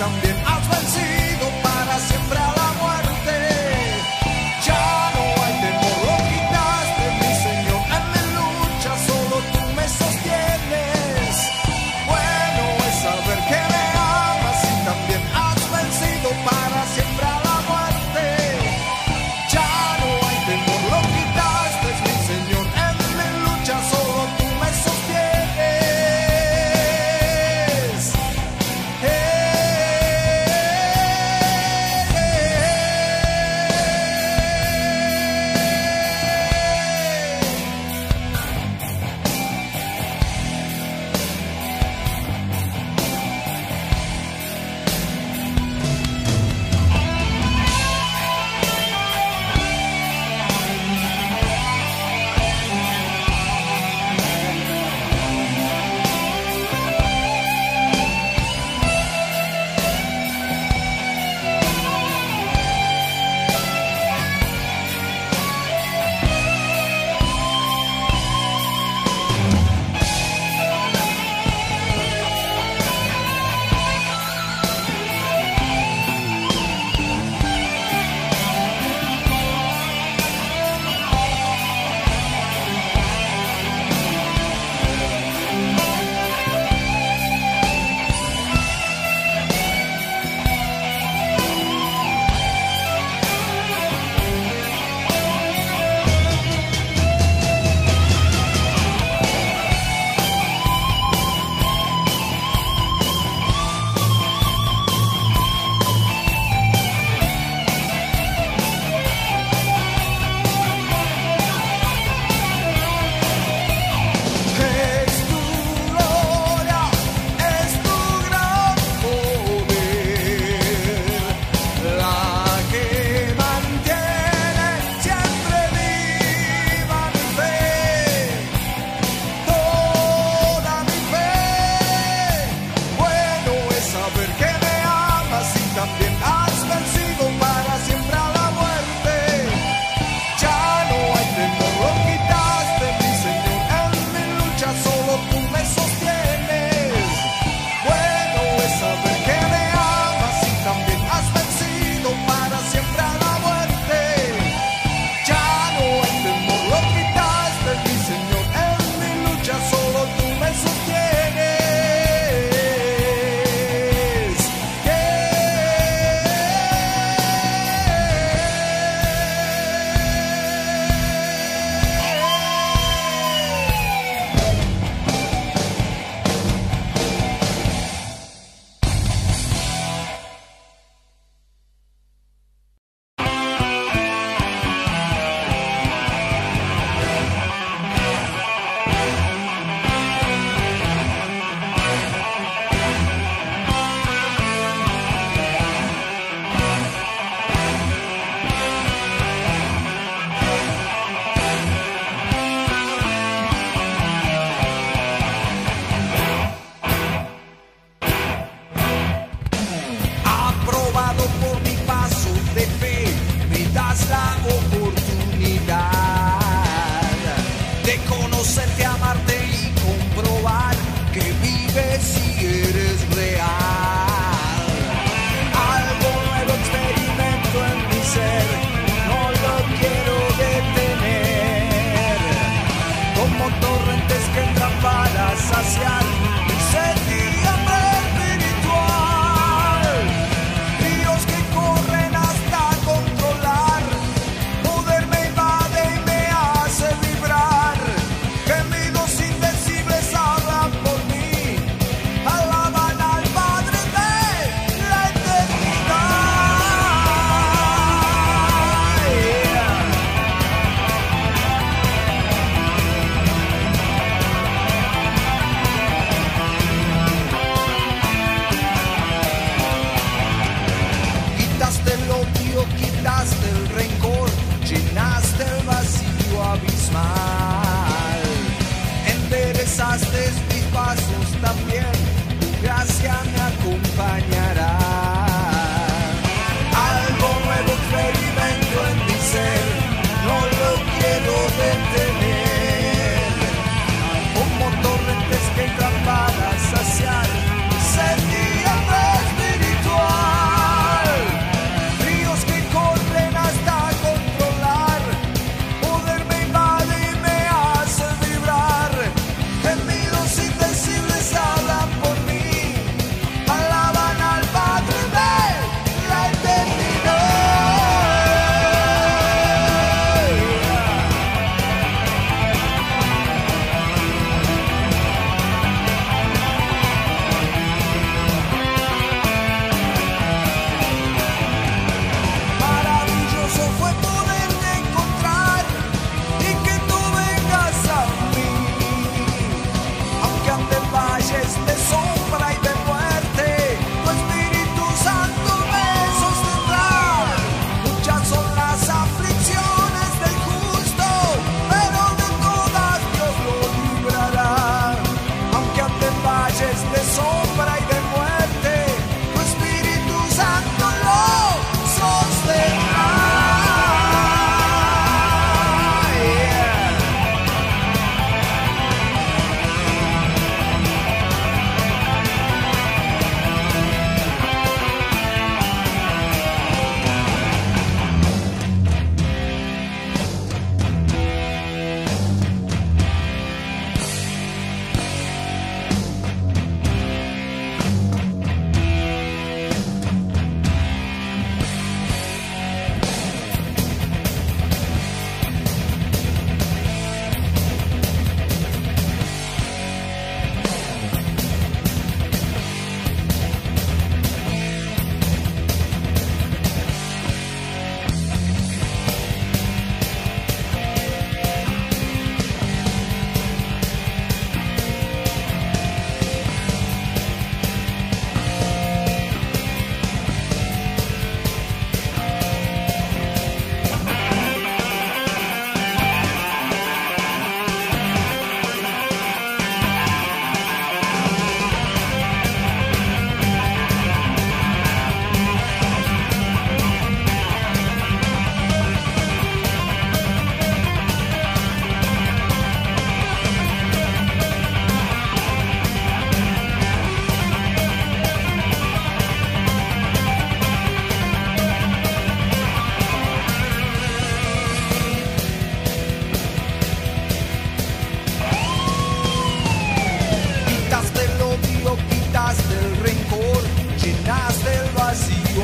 también has vencido para siempre a la muerte. Ya no hay temor, lo quitaste, mi Señor, en mi lucha solo tú me sostienes. Bueno es saber que me amas y también has vencido para siempre a la muerte. Ya no hay temor, lo quitaste, mi Señor, en mi lucha solo tú me sostienes.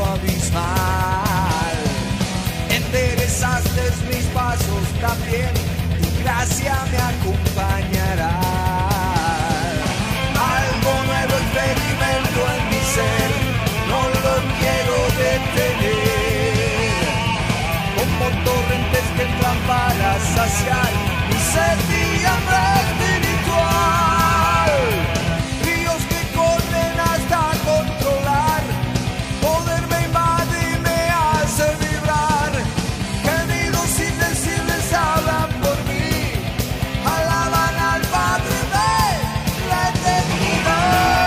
abismal. Enderezaste mis pasos también, tu gracia me acompañará. Algo nuevo experimento en mi ser, no lo quiero detener. Como torrentes que entran para saciar mi sed y hambre espiritual. Ríos que corren hasta controlar, poder me invade y me hace vibrar. Gemidos indecibles hablan por mí, alaban al Padre de la eternidad.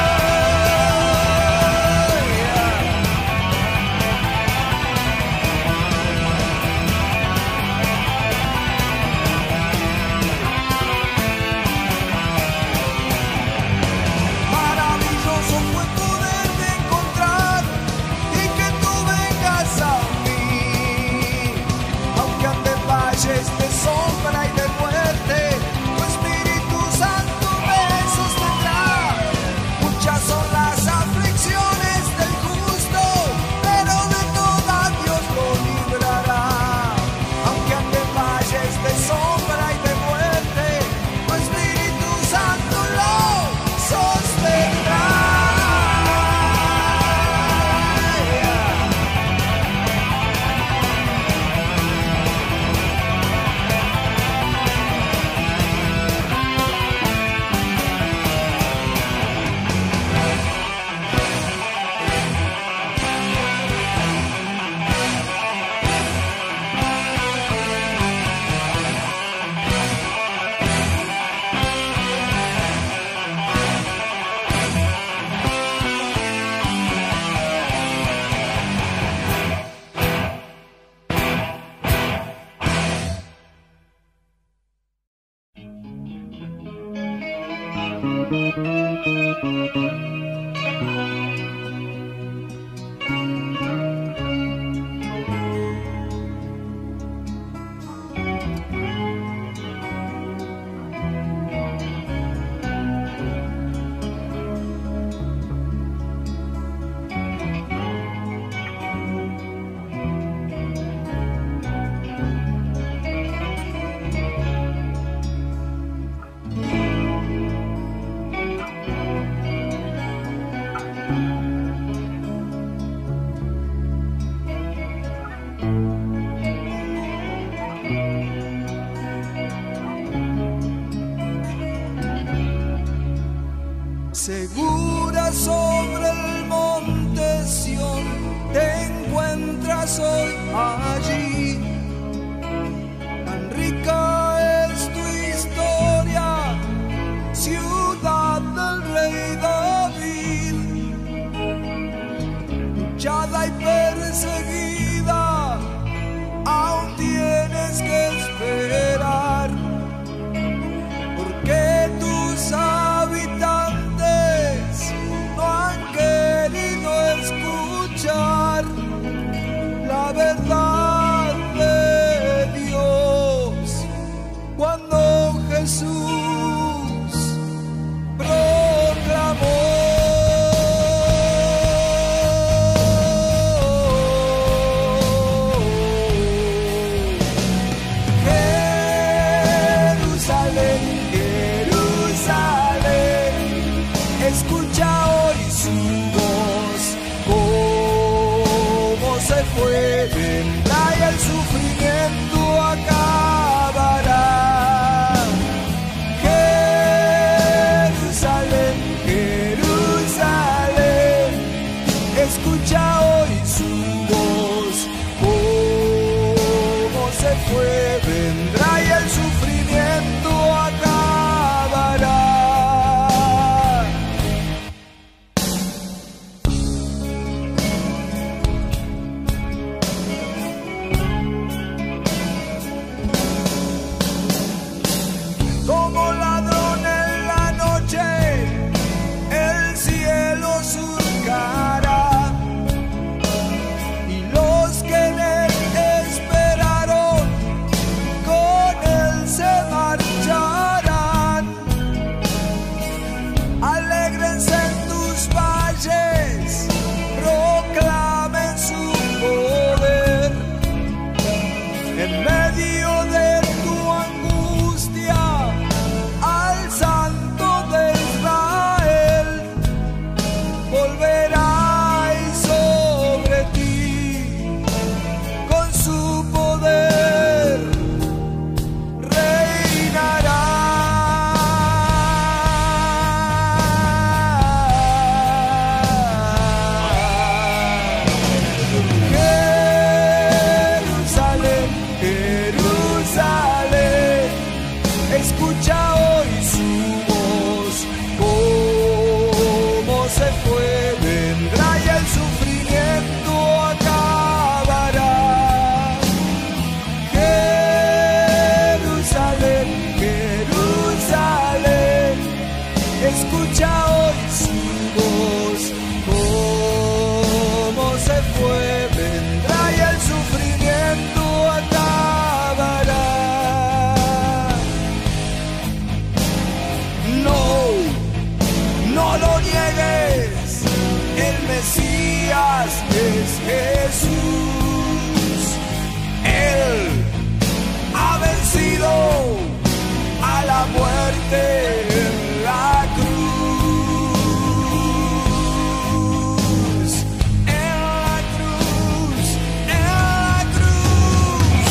Maravilloso fue poderte encontrar y que tú vengas a mí. Aunque ande en valles de sombra y de muerte, tu Espíritu Santo me sostendrá. Muchas son las aflicciones del justo, pero de todas Dios lo librará. Aunque ande en valles de sombra y de muerte, tu Espíritu Santo lo sostendrá. Segura sobre el monte Sión, te encuentras hoy allí. Tan rica es tu historia, ciudad del rey David. Luchada y perseguida, aún tienes que esperar, porque tus habitantes no han querido escuchar la verdad de Dios. Cuando Jesús proclamó Jerusalén, Jerusalén, escucha hoy su voz, cómo se fue, vendrá y el sufrimiento acabará. Jerusalén, Jerusalén, escucha hoy su voz, cómo se fue, vendrá y el sufrimiento acabará. Como ladrón en la noche, el cielo surcará, y los que en él esperaron es Jesús. Él ha vencido a la muerte en la cruz. En la cruz, en la cruz.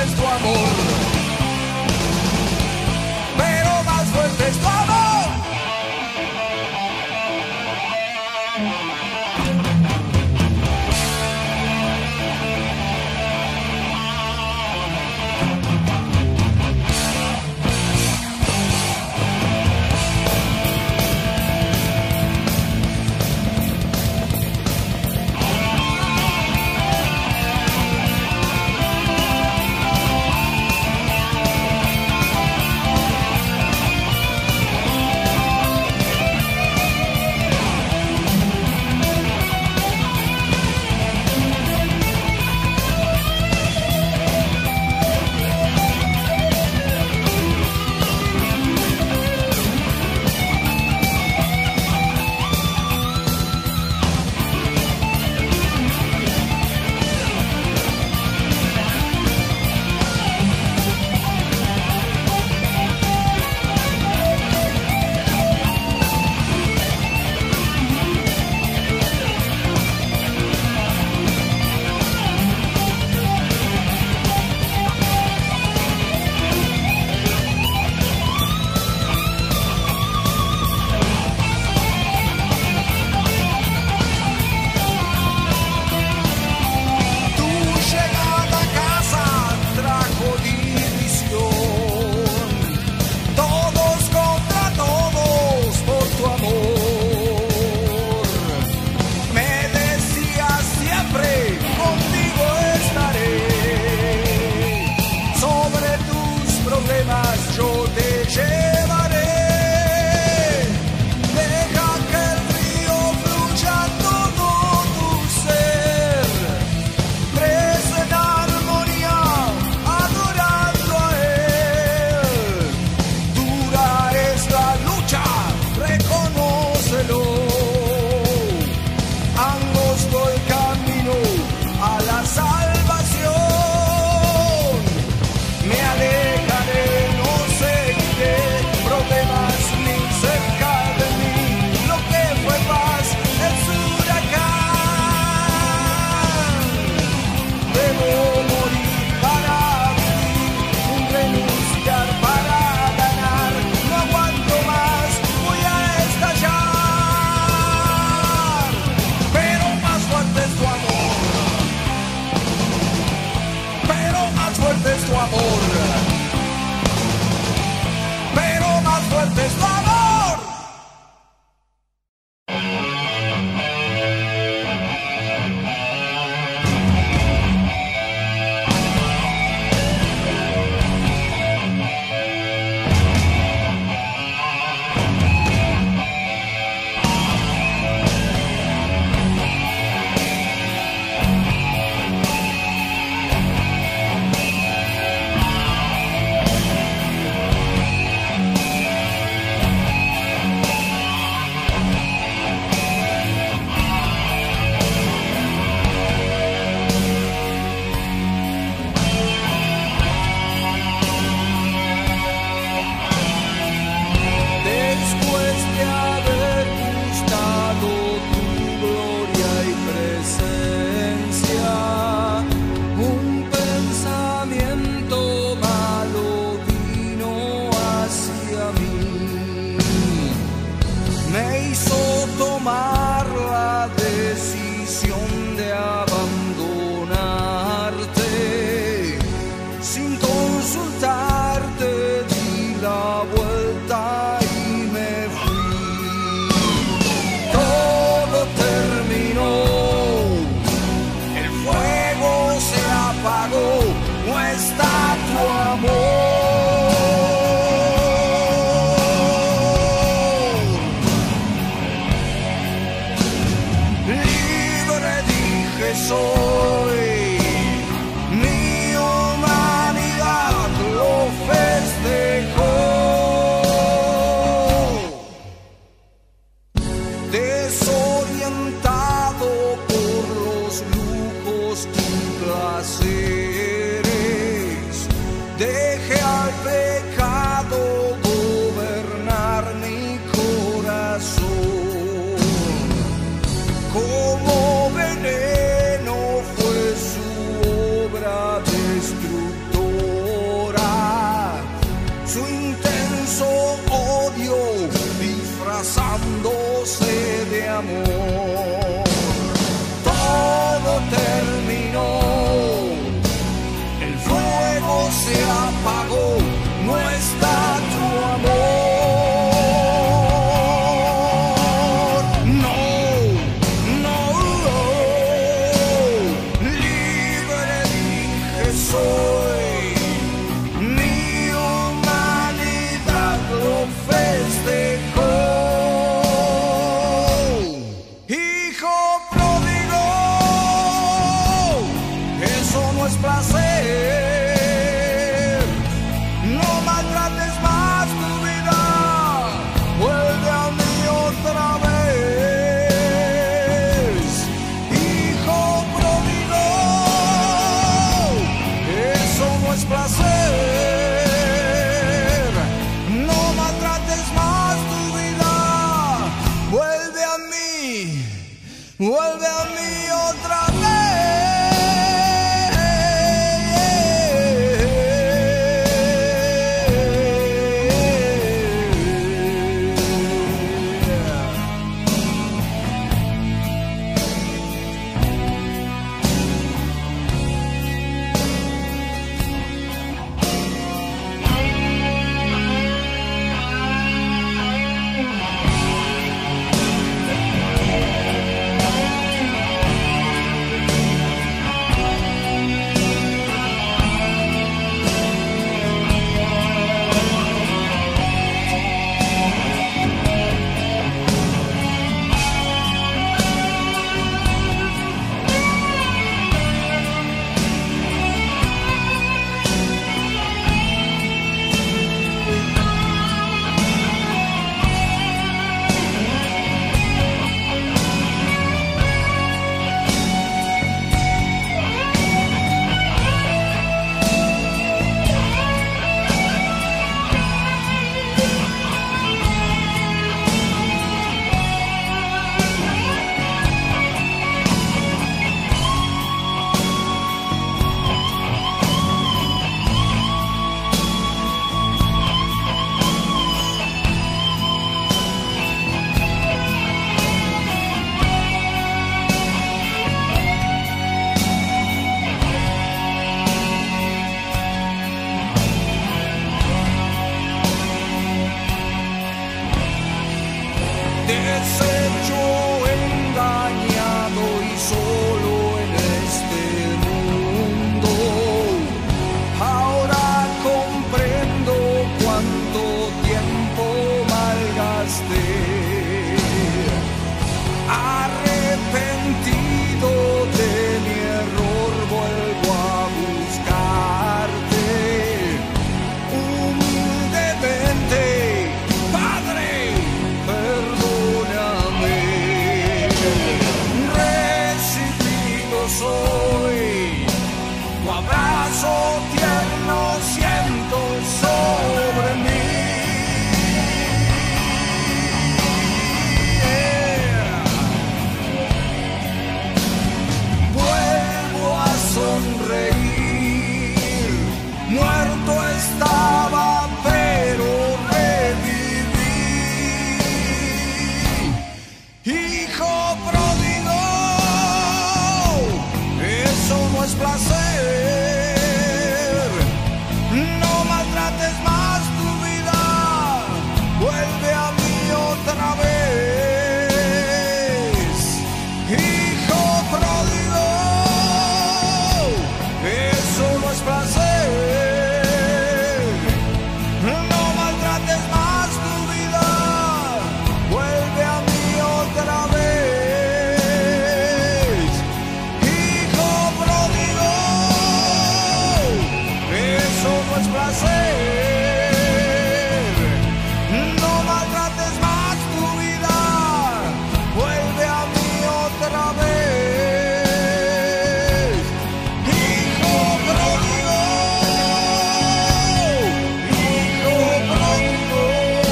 es tu amor, pero más fuerte es tu amor. Yo te llevaré, deja que el río fluya todo tu ser, crece en armonía adorando a él. Dura es la lucha, reconócelo, angosto el camino a la salvación. Me alejaré, problemas ni cerca de mí, lo que fue paz es huracán. Debo morir para vivir, renunciar para ganar, no aguanto más, voy a estallar. Pero más fuerte es tu amor, pero más fuerte es tu amor, pero más fuerte es tu amor. Soy, mi humanidad lo festejó, desorientado por los lujos y placeres, dejé al pecado gobernar mi corazón, como veneno destructor. soy, mi humanidad lo festejó. Hijo pródigo, eso no es placer. No maltrates más tu vida, vuelve a mí otra vez. Hijo pródigo, eso no es placer. No maltrates más tu vida, vuelve a mí otra deshecho, engañado y solo en este mundo. Ahora comprendo cuánto tiempo malgasté. Arrepentido de mi error, vuelvo a buscarte humildemente. Padre, perdóname. Recibido soy, tu abrazo tierno siento sobre mí. Vuelvo a sonreír, muerto estaba, pero reviví. Hijo pródigo, eso no es placer. No maltrates más tu vida, vuelve a mí otra vez. Hijo pródigo, eso no es placer. No maltrates más tu vida, vuelve a mí otra vez. Hijo pródigo, eso no es placer. No maltrates más tu vida, vuelve a mí otra vez. Hijo pródigo, hijo pródigo,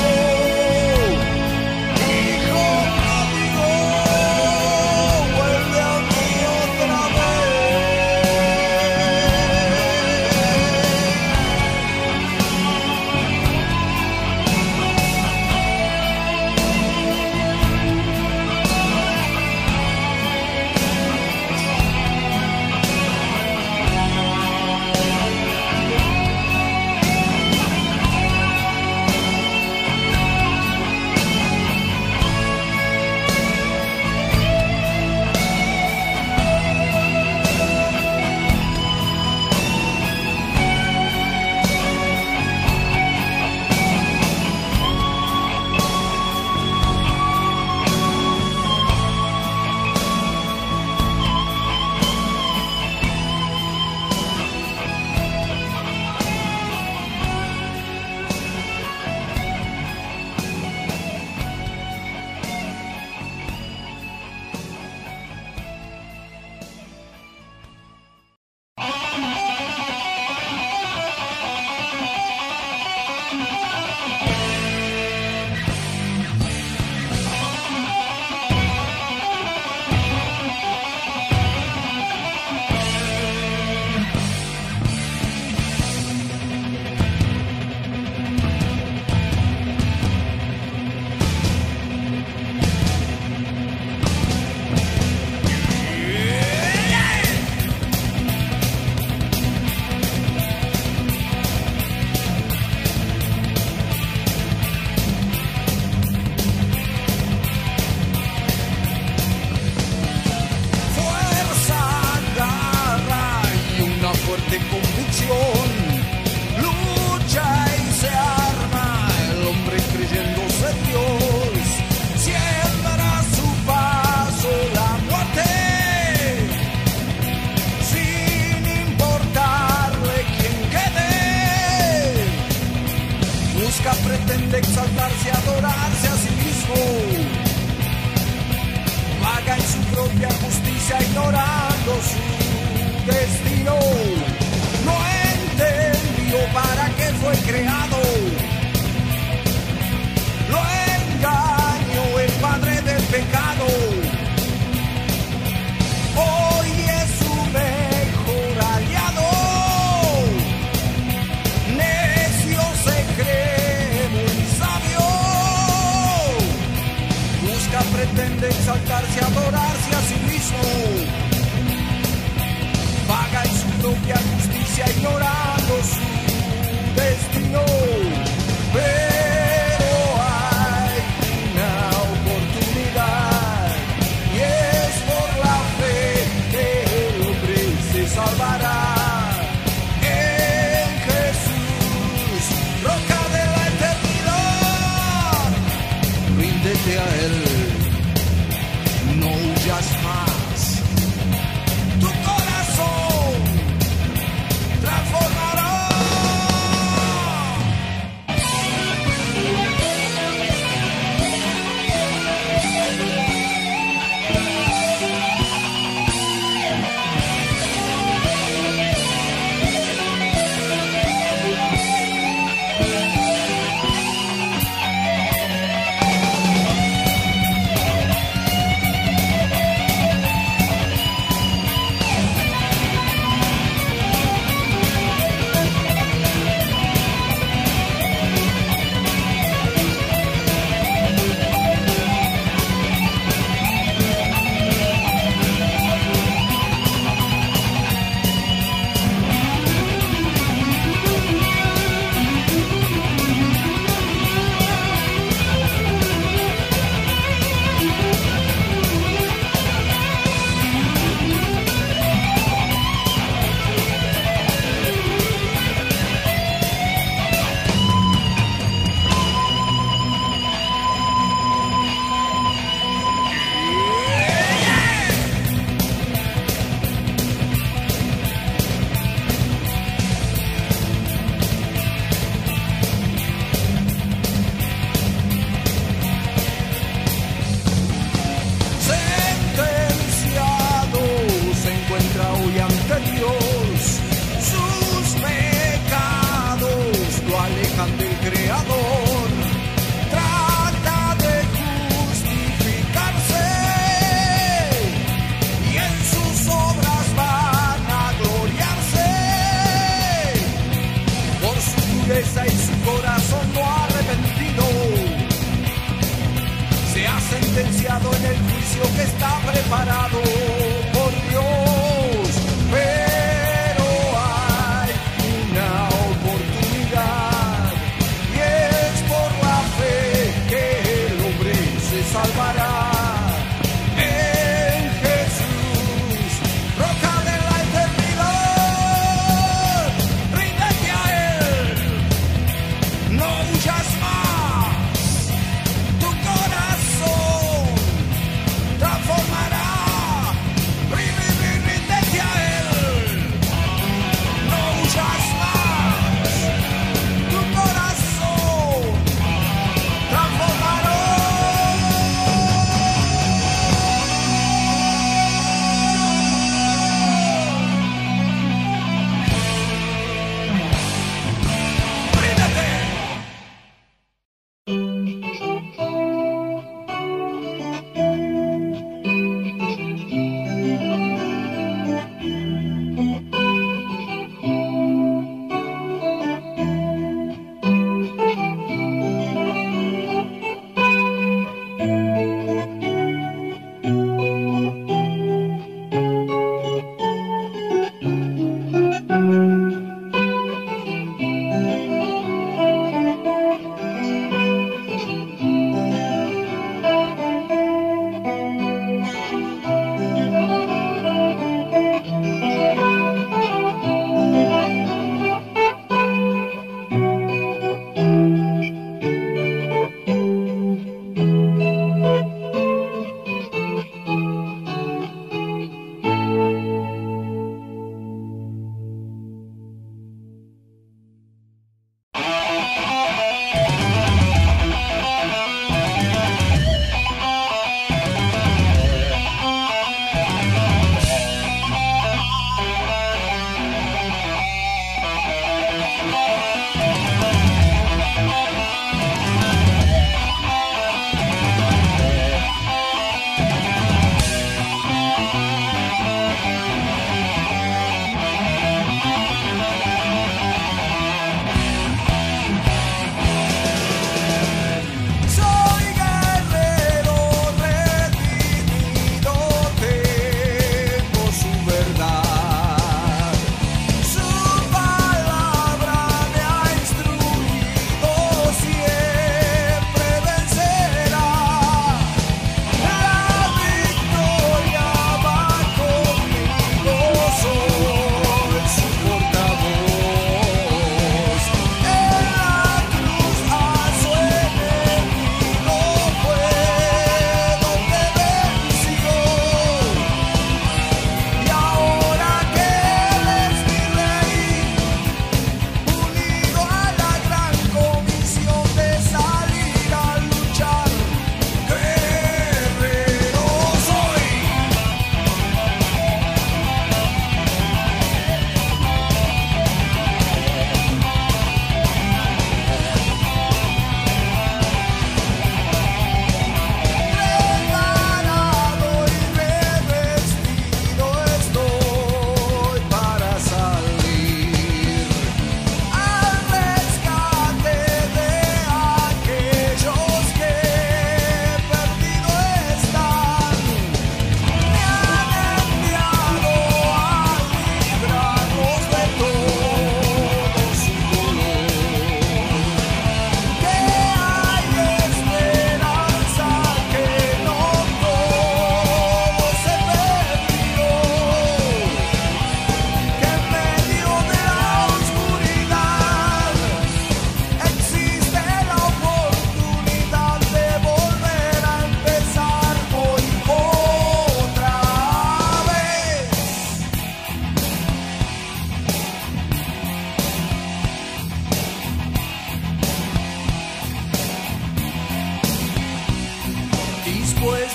hijo pródigo, vuelve a mí otra vez. convicción. Lucha y se arma el hombre creyéndose Dios. Siembra a su paso la muerte, sin importarle quién quede. Busca, pretende exaltarse, adorarse a sí mismo. Vaga en su propia justicia, ignorando su destino. No entendió para qué fue creado. Lo engañó el padre del pecado. Hoy es su mejor aliado. Necio se cree muy sabio. Busca, pretende exaltarse, adorarse a sí mismo. Vaga en su propia justicia, ignorando su destino. Pero hay una oportunidad, y es por la fe que el hombre se salvará. En Jesús, roca de la eternidad, ríndete a Él, no huyas más. Tu corazón transformará. Y su corazón no arrepentido se ha sentenciado en el juicio que está preparado por Dios. Pero hay una oportunidad, y es por la fe que el hombre se salvará. En Jesús, roca de la eternidad, ríndete a Él, no huyas más. Tu corazón transformará.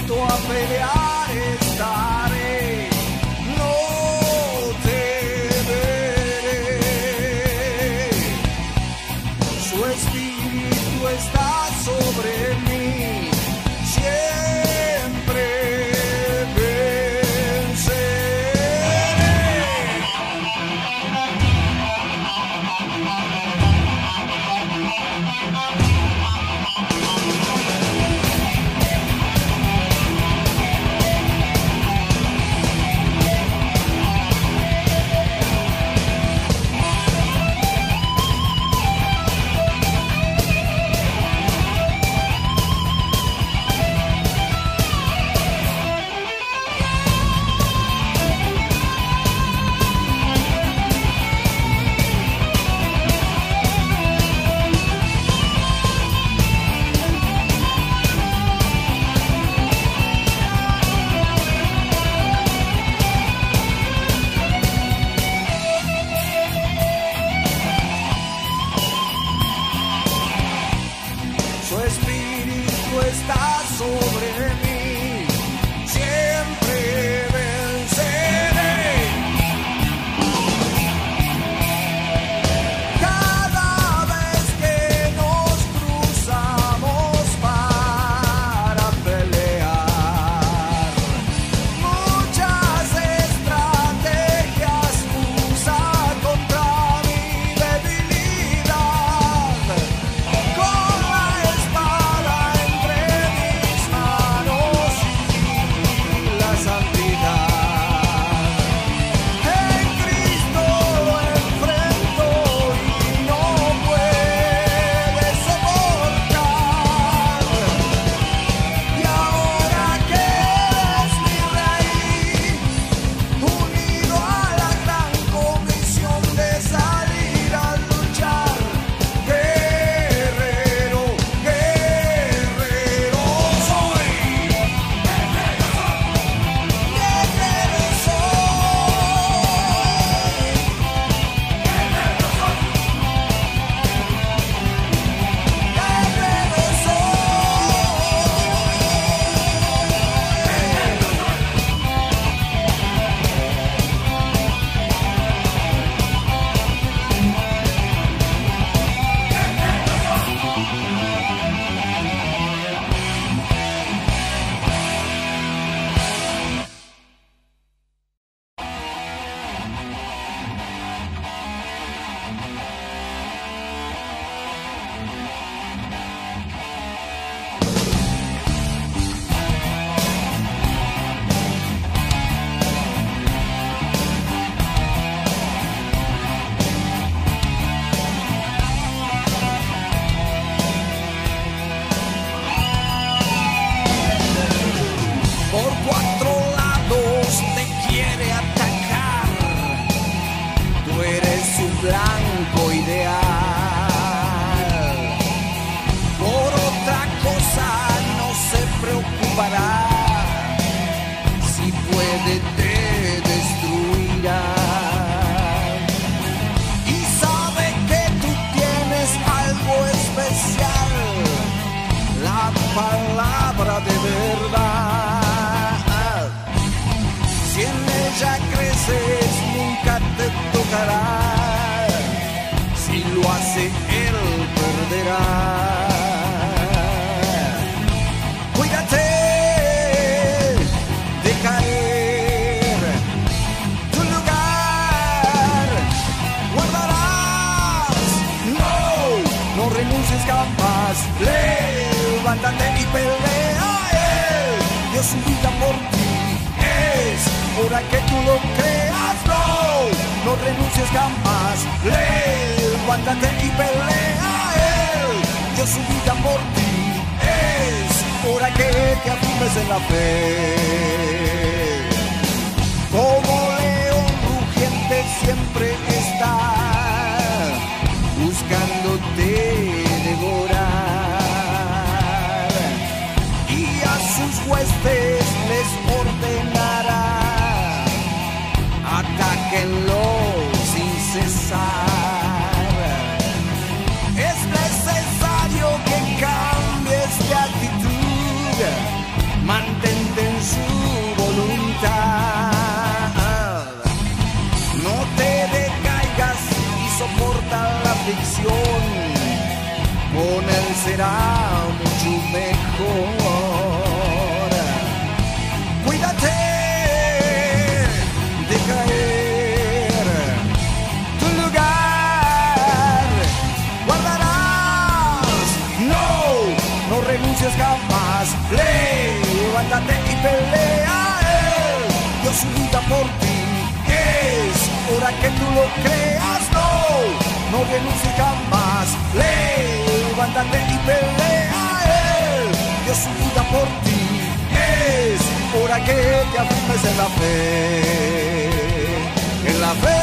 Cristo a pelear estaré, no temeré. Su espíritu está sobre mí, siempre está sobre mí, siempre venceré. Cada vez que nos cruzamos para pelear, muchas estrategias usa contra mi debilidad. Con la espada entre mis manos y la santidad, en Cristo lo enfrento y no puede soportar. Y ahora que es mi Rey, unido a la gran comisión de salir a luchar, guerrero, guerrero soy, guerrero por cuatro lados te quiere atacar, tú eres su blanco ideal. Por otra cosa no se preocupará, si puede te destruirá. Y sabe que tú tienes algo especial, la palabra de verdad. Si en ella creces nunca te tocará, si lo hace él perderá. Cuídate de caer, tu lugar guardarás. No renuncies jamás, levántate y pelea. Dio su vida por ti, es hora que tú lo creas. No renuncies jamás, levántate y pelea. Dio su vida por ti, es hora que te afirmes en la fe. Como león rugiente siempre está buscándote devorar, y a sus huestes les ordenará, atáquenlo sin cesar. Es necesario que cambies de actitud, mantén soporta la aflicción, con él será mucho mejor. Cuídate de caer, tu lugar guardarás. No renuncies jamás, levántate y pelea. Dios su vida por ti, es hora que tú lo creas. No renuncies jamás, levántate y pelea. Dios su vida por ti, es hora que te afirmes en la fe, en la fe.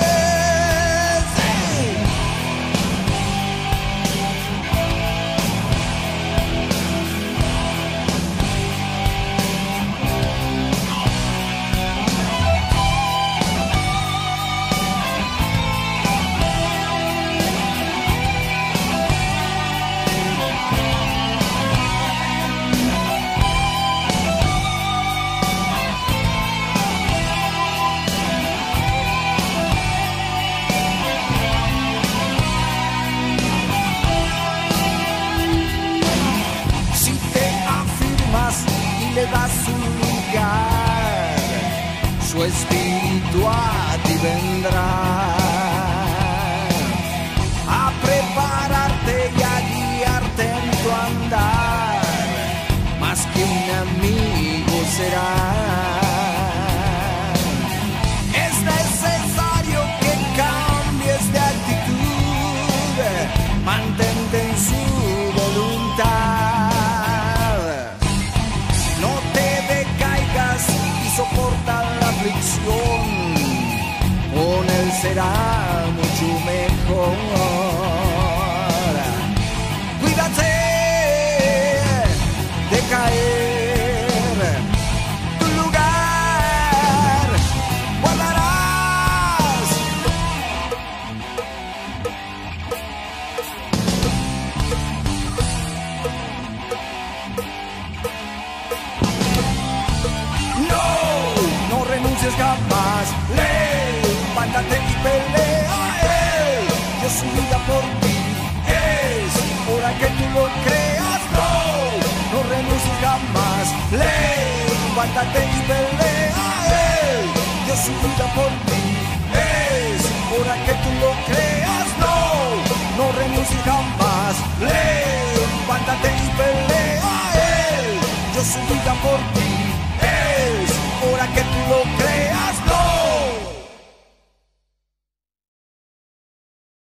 Le das un lugar, su espíritu a ti vendrá a prepararte y a guiarte en tu andar, más que un amigo será. Es necesario que cambies de actitud, mantente en su voluntad. Soporta la aflicción, con él será mucho mejor. Cuídate de caer, tu lugar guardarás. No renuncies jamás, levántate y pelea. Dios su vida por ti, es hora que tú lo creas. No renuncies jamás, levántate y pelea. Dios su vida por ti, es hora que tú lo creas.